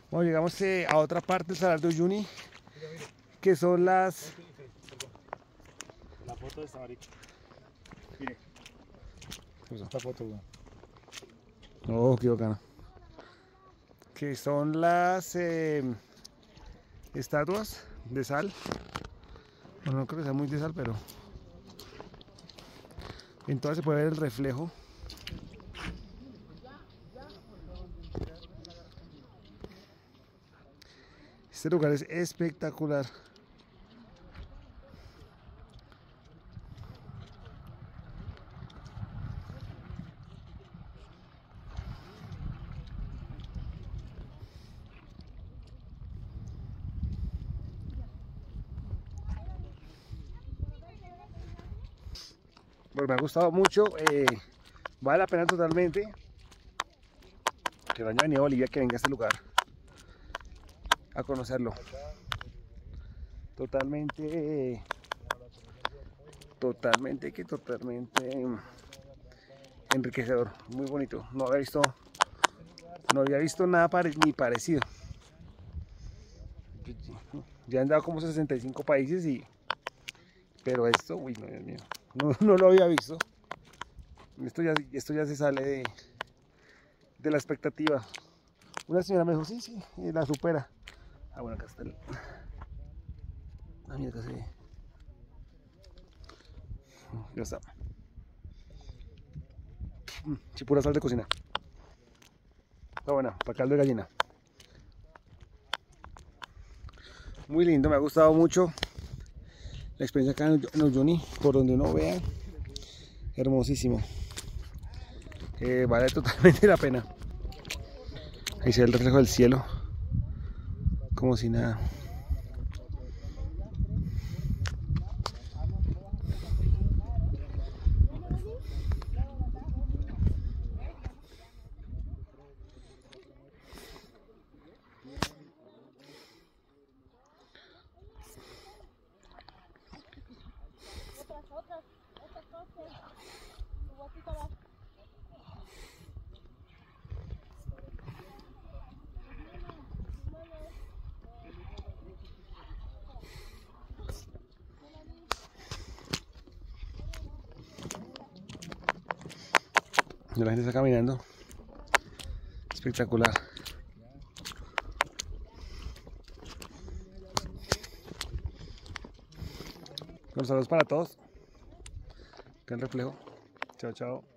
Bueno, llegamos a otra parte del Salar de Uyuni, que son las... La foto de esta marica. Mire. Esta foto, weón. Oh, qué bacano. Que son las estatuas de sal. Bueno, no creo que sea muy de sal, pero en todas se puede ver el reflejo. Este lugar es espectacular. Bueno, me ha gustado mucho, vale la pena totalmente que no haya venido a Bolivia, que venga a este lugar a conocerlo. Totalmente, totalmente enriquecedor, muy bonito. No había visto nada ni parecido. Ya han dado como 65 países pero esto, uy, no, Dios mío, no lo había visto. Esto ya se sale de la expectativa. Una señora me dijo, sí, la supera. Ah, bueno, acá está el... Ah, mira, acá se ve. Ya está. Sí, pura sal de cocina. Está buena, para caldo de gallina. Muy lindo, me ha gustado mucho la experiencia acá en Uyuni, por donde uno vea. Hermosísimo. Vale totalmente la pena. Ahí se ve el reflejo del cielo, como si nada. La gente está caminando. Espectacular. Bueno, saludos para todos. Qué reflejo. Chao, chao.